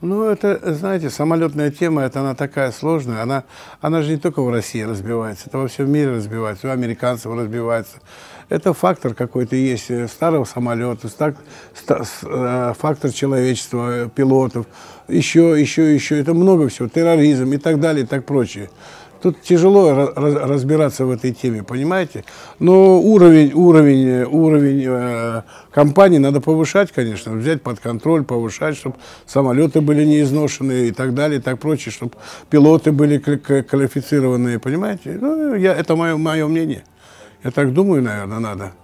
Ну, это, знаете, самолетная тема, это она такая сложная, она же не только в России разбивается, это во всем мире разбивается, у американцев разбивается. Это фактор какой-то есть, старого самолета, фактор человечества, пилотов, еще, это много всего, терроризм и так далее, и так прочее. Тут тяжело разбираться в этой теме, понимаете? Но уровень компании надо повышать, конечно, взять под контроль, повышать, чтобы самолеты были не изношенные и так далее, и так прочее, чтобы пилоты были квалифицированные, понимаете? Ну, это мое мнение. Я так думаю, наверное, надо.